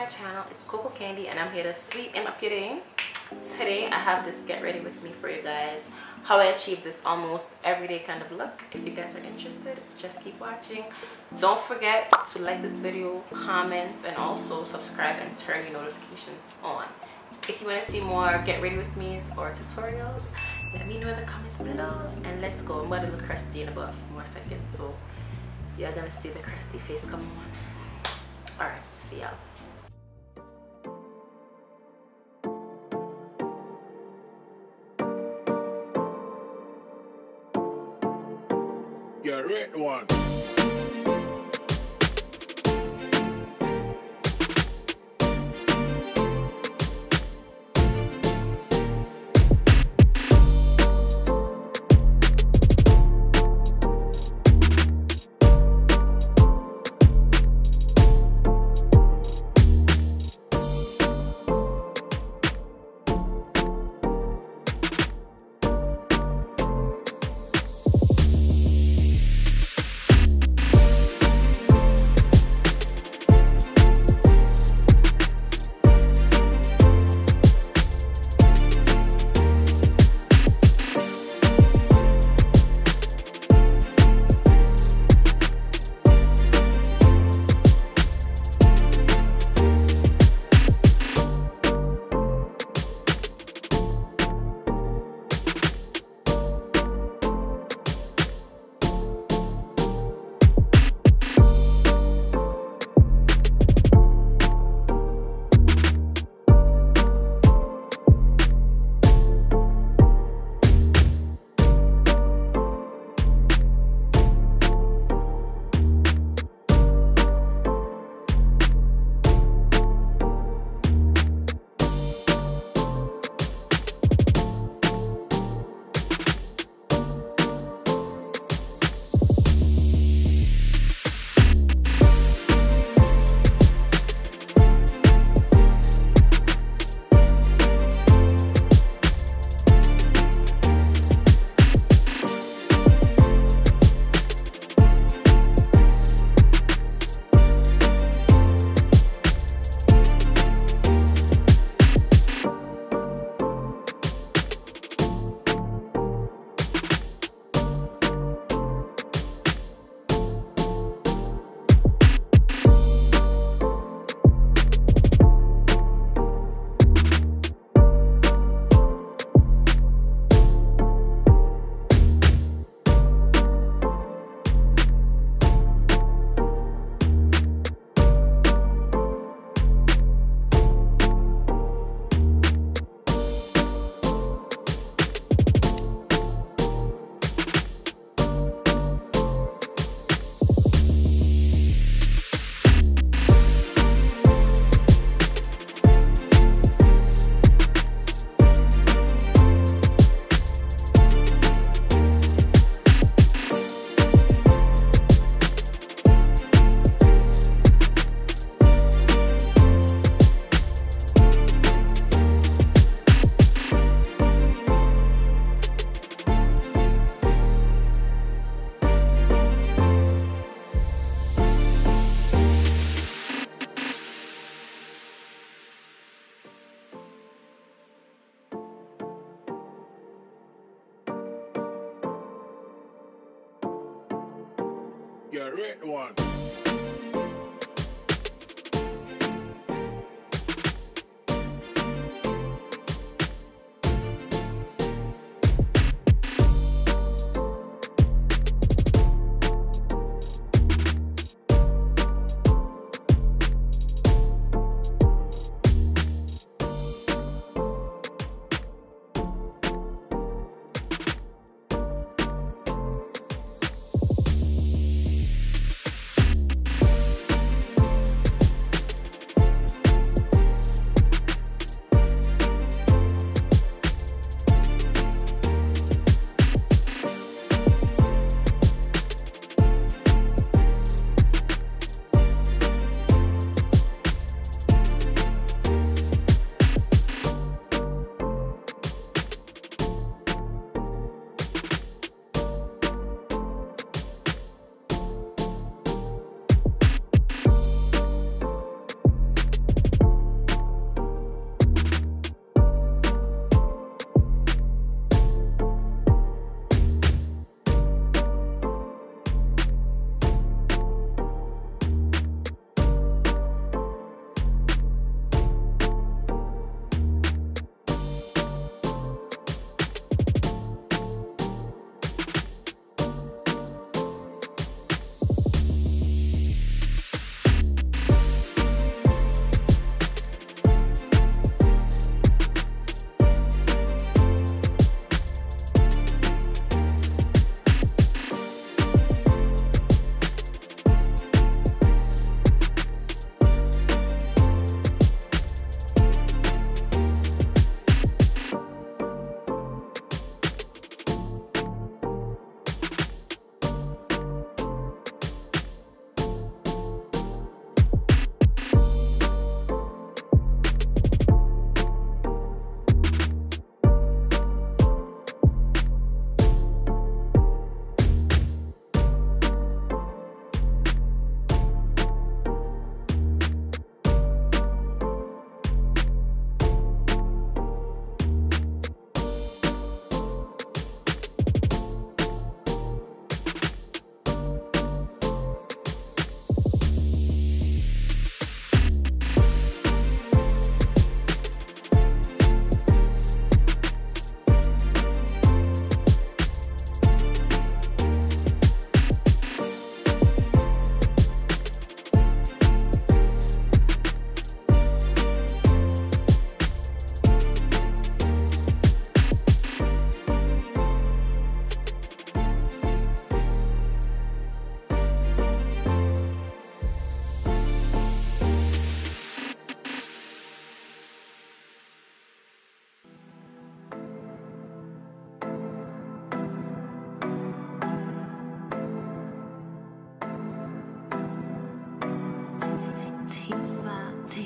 my channel. It's Coco Candy and I'm here to sweeten up your day. Today I have this get ready with me for you guys, how I achieve this almost everyday kind of look. If you guys are interested, just keep watching. Don't forget to like this video, comment, and also subscribe and turn your notifications on. If you want to see more get ready with me's or tutorials, let me know in the comments below, and let's go. I'm going to look crusty in about a few more seconds, so you're gonna see the crusty face come on. All right, see y'all. You're red one. You're red one.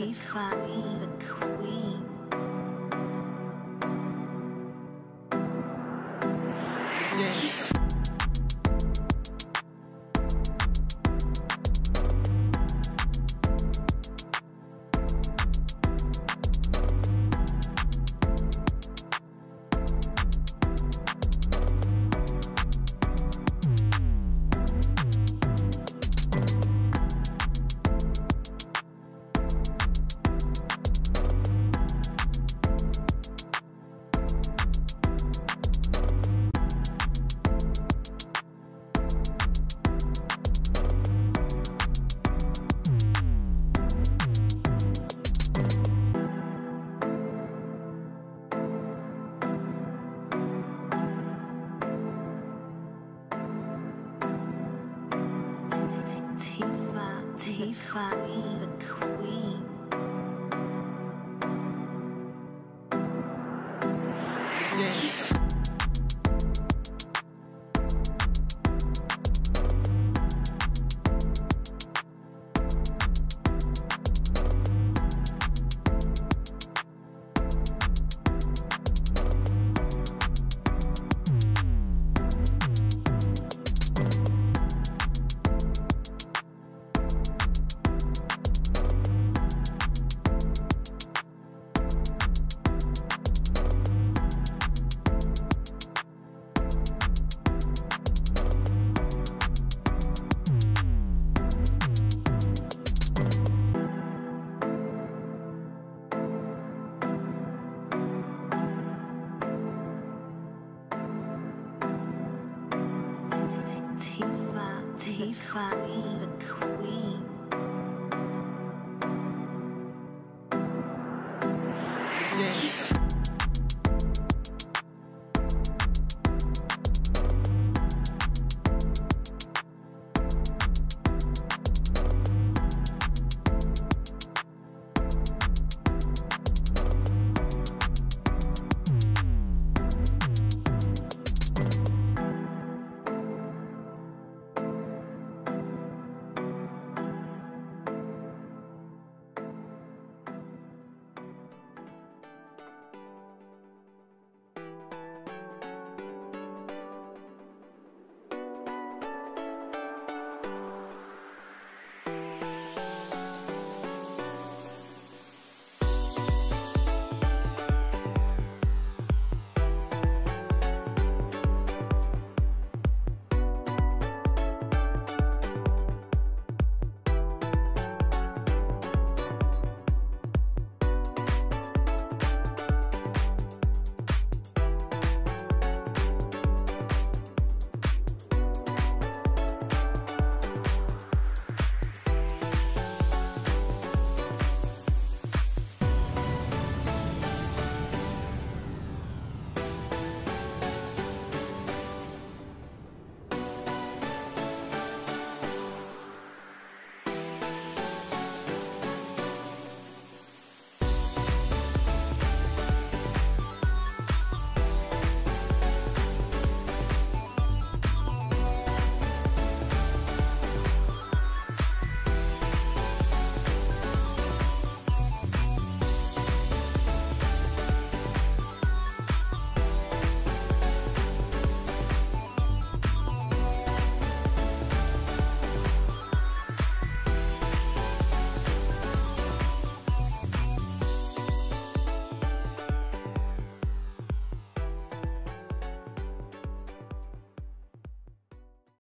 Tifa, the queen. Tifa, the queen. Tifa, the queen.